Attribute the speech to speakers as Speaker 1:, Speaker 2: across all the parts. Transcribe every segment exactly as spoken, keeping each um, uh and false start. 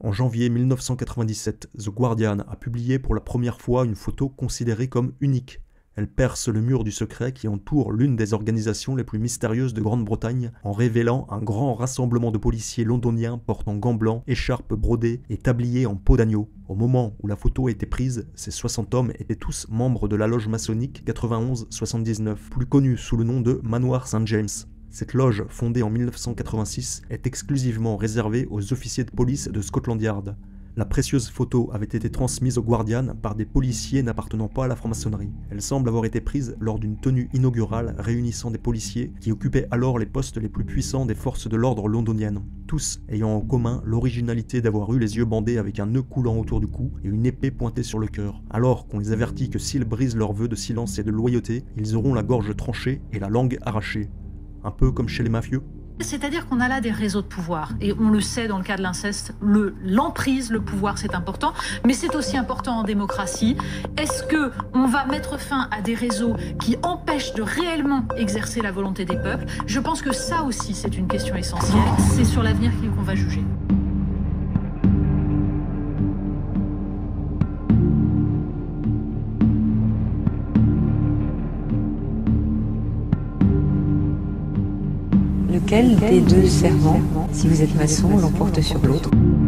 Speaker 1: En janvier mille neuf cent quatre-vingt-dix-sept, The Guardian a publié pour la première fois une photo considérée comme unique. Elle perce le mur du secret qui entoure l'une des organisations les plus mystérieuses de Grande-Bretagne en révélant un grand rassemblement de policiers londoniens portant gants blancs, écharpes brodées et tabliers en peau d'agneau. Au moment où la photo a été prise, ces soixante hommes étaient tous membres de la loge maçonnique quatre-vingt-onze soixante-dix-neuf, plus connue sous le nom de Manoir Saint James. Cette loge, fondée en mille neuf cent quatre-vingt-six, est exclusivement réservée aux officiers de police de Scotland Yard. La précieuse photo avait été transmise au Guardian par des policiers n'appartenant pas à la franc-maçonnerie. Elle semble avoir été prise lors d'une tenue inaugurale réunissant des policiers qui occupaient alors les postes les plus puissants des forces de l'ordre londoniennes, tous ayant en commun l'originalité d'avoir eu les yeux bandés avec un nœud coulant autour du cou et une épée pointée sur le cœur, alors qu'on les avertit que s'ils brisent leurs vœux de silence et de loyauté, ils auront la gorge tranchée et la langue arrachée. Un peu comme chez les mafieux.
Speaker 2: C'est-à-dire qu'on a là des réseaux de pouvoir, et on le sait dans le cas de l'inceste, le, l'emprise, le pouvoir, c'est important, mais c'est aussi important en démocratie. Est-ce qu'on va mettre fin à des réseaux qui empêchent de réellement exercer la volonté des peuples? Je pense que ça aussi, c'est une question essentielle. C'est sur l'avenir qu'on va juger.
Speaker 3: Lequel des deux serments, si vous êtes maçon, l'emporte sur l'autre?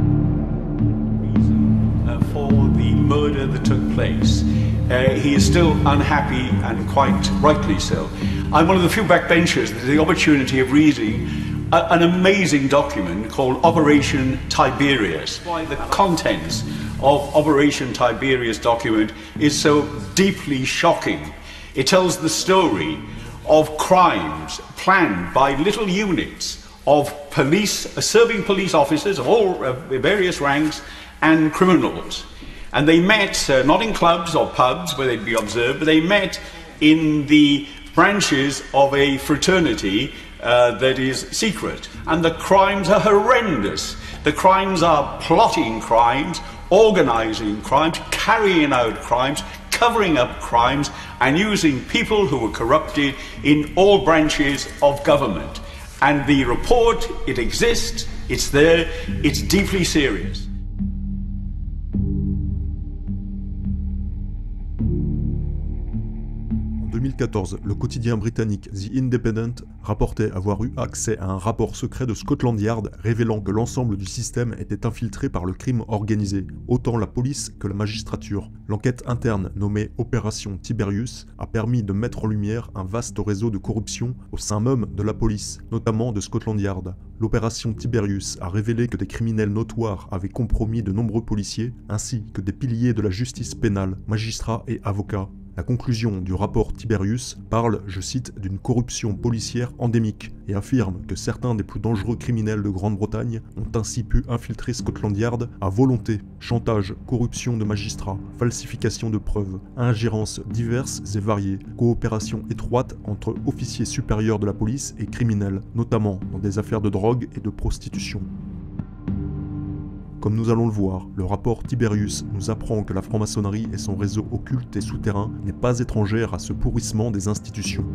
Speaker 4: For the murder that took place, uh, he is still unhappy and quite rightly so. I'm one of the few backbenchers that had the opportunity of reading a, an amazing document called Operation Tiberius. Why the contents of Operation Tiberius document is so deeply shocking. It tells the story of crimes planned by little units of police, uh, serving police officers of all uh, various ranks and criminals. And they met uh, not in clubs or pubs where they'd be observed, but they met in the branches of a fraternity uh, that is secret. And the crimes are horrendous. The crimes are plotting crimes, organizing crimes, carrying out crimes, covering up crimes, and using people who were corrupted in all branches of government. And the report, it exists, it's there, it's deeply serious.
Speaker 1: En deux mille quatorze, le quotidien britannique The Independent rapportait avoir eu accès à un rapport secret de Scotland Yard révélant que l'ensemble du système était infiltré par le crime organisé, autant la police que la magistrature. L'enquête interne nommée Opération Tiberius a permis de mettre en lumière un vaste réseau de corruption au sein même de la police, notamment de Scotland Yard. L'opération Tiberius a révélé que des criminels notoires avaient compromis de nombreux policiers, ainsi que des piliers de la justice pénale, magistrats et avocats. La conclusion du rapport Tiberius parle, je cite, d'une corruption policière endémique et affirme que certains des plus dangereux criminels de Grande-Bretagne ont ainsi pu infiltrer Scotland Yard à volonté. Chantage, corruption de magistrats, falsification de preuves, ingérences diverses et variées, coopération étroite entre officiers supérieurs de la police et criminels, notamment dans des affaires de drogue et de prostitution. Comme nous allons le voir, le rapport Tiberius nous apprend que la franc-maçonnerie et son réseau occulte et souterrain n'est pas étrangère à ce pourrissement des institutions.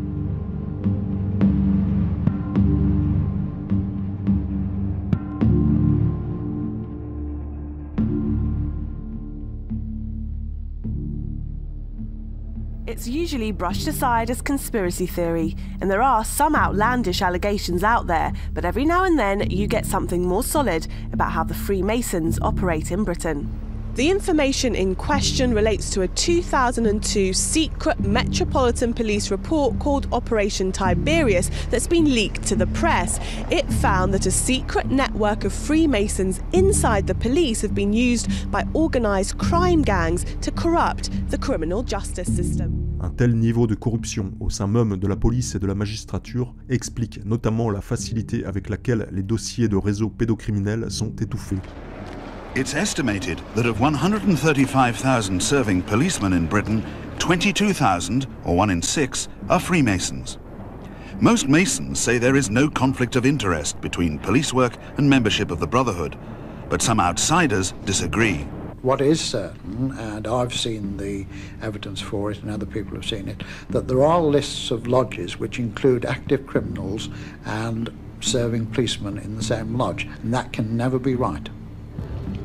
Speaker 5: It's usually brushed aside as conspiracy theory, and there are some outlandish allegations out there, but every now and then you get something more solid about how the Freemasons operate in Britain. The information in question relates to a two thousand two secret Metropolitan Police report called Operation Tiberius that's been leaked to the press. It found that a secret network of Freemasons inside the police have been used by organised crime gangs to corrupt the criminal justice system.
Speaker 1: Un tel niveau de corruption au sein même de la police et de la magistrature explique notamment la facilité avec laquelle les dossiers de réseaux pédocriminels sont étouffés.
Speaker 6: It's estimated that of one hundred thirty-five thousand serving policemen in Britain, twenty-two thousand, or one in six, are Freemasons. Most Masons say there is no conflict of interest between police work and membership of the Brotherhood, but some outsiders disagree.
Speaker 7: What is certain, and I've seen the evidence for it and other people have seen it, that there are lists of lodges which include active criminals and serving policemen in the same lodge, and that can never be right.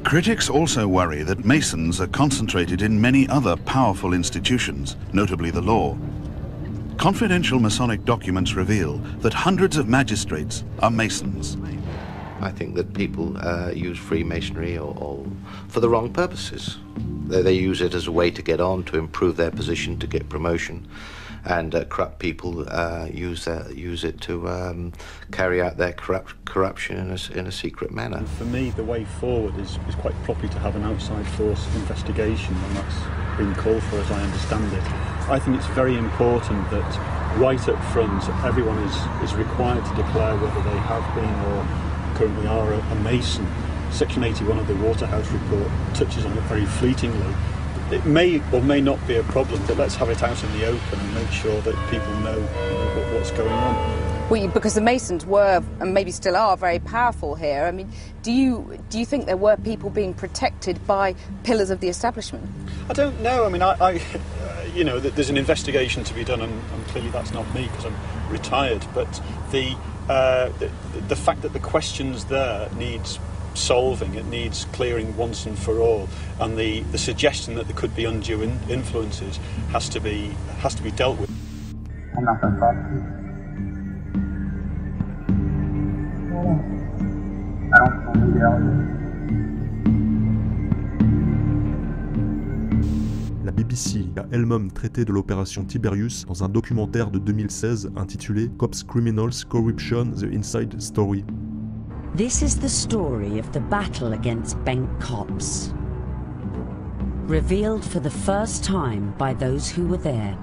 Speaker 6: Critics also worry that Masons are concentrated in many other powerful institutions, notably the law. Confidential Masonic documents reveal that hundreds of magistrates are Masons.
Speaker 8: I think that people uh, use Freemasonry or, or for the wrong purposes. They, they use it as a way to get on, to improve their position, to get promotion. And uh, corrupt people uh, use, uh, use it to um, carry out their corrupt, corruption in a, in a secret manner.
Speaker 9: For me, the way forward is, is quite properly to have an outside force investigation, and that's been called for as I understand it. I think it's very important that right up front everyone is, is required to declare whether they have been or currently are a, a Mason. Section eighty-one of the Waterhouse Report touches on it very fleetingly. It may or may not be a problem, but let's have it out in the open and make sure that people know, you know what, what's going on.
Speaker 10: Well, because the Masons were, and maybe still are, very powerful here. I mean, do you do you think there were people being protected by pillars of the establishment?
Speaker 9: I don't know. I mean, I, I you know, there's an investigation to be done, and, and clearly that's not me because I'm retired. But the, uh, the the fact that the questions there needs solving, it needs clearing once and for all, and the, the suggestion that there could be undue in influences has to be has to be dealt with.
Speaker 11: I'm not going to talk to you. I don't believe
Speaker 1: La B B C a elle-même traité de l'opération Tiberius dans un documentaire de deux mille seize intitulé Cops, Criminals, Corruption, The Inside Story.
Speaker 12: This is the story of the battle against bank cops, revealed for the first time by those who were there.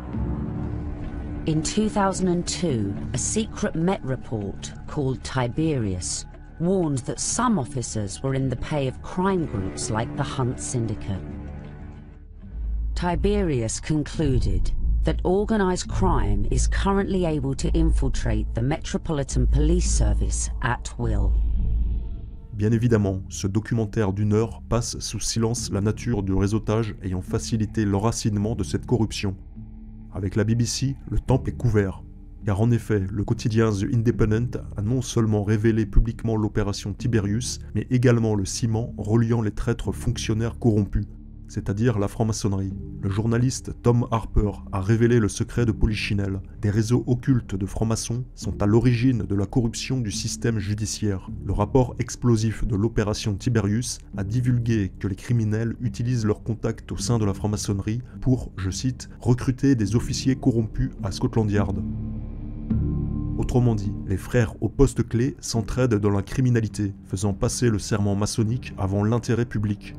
Speaker 12: In two thousand two, a secret Met report called Tiberius warned that some officers were in the pay of crime groups like the Hunt Syndicate. Tiberius concluded that organized crime is currently able to infiltrate the Metropolitan Police Service at will.
Speaker 1: Bien évidemment, ce documentaire d'une heure passe sous silence la nature du réseautage ayant facilité l'enracinement de cette corruption. Avec la B B C, le temple est couvert. Car en effet, le quotidien The Independent a non seulement révélé publiquement l'opération Tiberius, mais également le ciment reliant les traîtres fonctionnaires corrompus, c'est-à-dire la franc-maçonnerie. Le journaliste Tom Harper a révélé le secret de Polichinelle. Des réseaux occultes de francs-maçons sont à l'origine de la corruption du système judiciaire. Le rapport explosif de l'opération Tiberius a divulgué que les criminels utilisent leurs contacts au sein de la franc-maçonnerie pour, je cite, recruter des officiers corrompus à Scotland Yard. Autrement dit, les frères au poste clé s'entraident dans la criminalité, faisant passer le serment maçonnique avant l'intérêt public.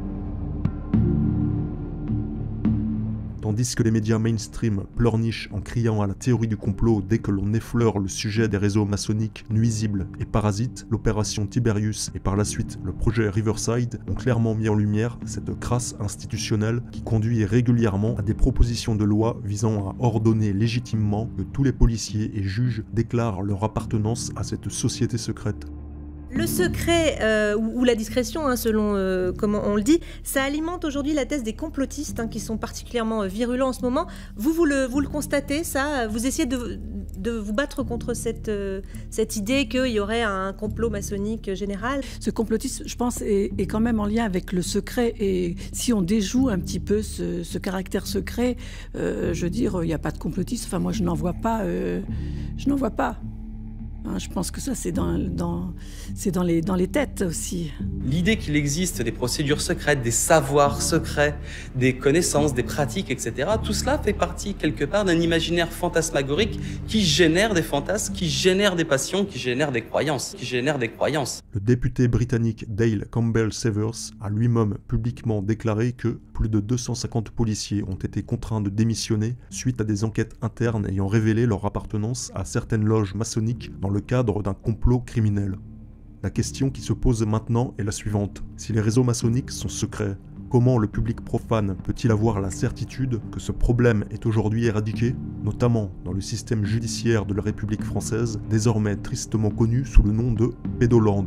Speaker 1: Tandis que les médias mainstream pleurnichent en criant à la théorie du complot dès que l'on effleure le sujet des réseaux maçonniques nuisibles et parasites, l'opération Tiberius et par la suite le projet Riverside ont clairement mis en lumière cette crasse institutionnelle qui conduit régulièrement à des propositions de loi visant à ordonner légitimement que tous les policiers et juges déclarent leur appartenance à cette société secrète.
Speaker 13: Le secret euh, ou, ou la discrétion, hein, selon euh, comment on le dit, ça alimente aujourd'hui la thèse des complotistes hein, qui sont particulièrement euh, virulents en ce moment. Vous, vous le, vous le constatez, ça? Vous essayez de, de vous battre contre cette, euh, cette idée qu'il y aurait un complot maçonnique général?
Speaker 14: Ce complotisme, je pense, est, est quand même en lien avec le secret. Et si on déjoue un petit peu ce, ce caractère secret, euh, je veux dire, il n'y a pas de complotisme. Enfin, moi, je n'en vois pas. Euh, je n'en vois pas. Je pense que ça, c'est dans, dans, c'est dans, les, dans les têtes aussi.
Speaker 15: L'idée qu'il existe des procédures secrètes, des savoirs secrets, des connaissances, des pratiques, et cetera, tout cela fait partie, quelque part, d'un imaginaire fantasmagorique qui génère des fantasmes, qui génère des passions, qui génère des croyances, qui génère des croyances.
Speaker 1: Le député britannique Dale Campbell-Severs a lui-même publiquement déclaré que plus de deux cent cinquante policiers ont été contraints de démissionner suite à des enquêtes internes ayant révélé leur appartenance à certaines loges maçonniques dans le cadre d'un complot criminel. La question qui se pose maintenant est la suivante. Si les réseaux maçonniques sont secrets, comment le public profane peut-il avoir la certitude que ce problème est aujourd'hui éradiqué, notamment dans le système judiciaire de la République française, désormais tristement connu sous le nom de Pédoland ?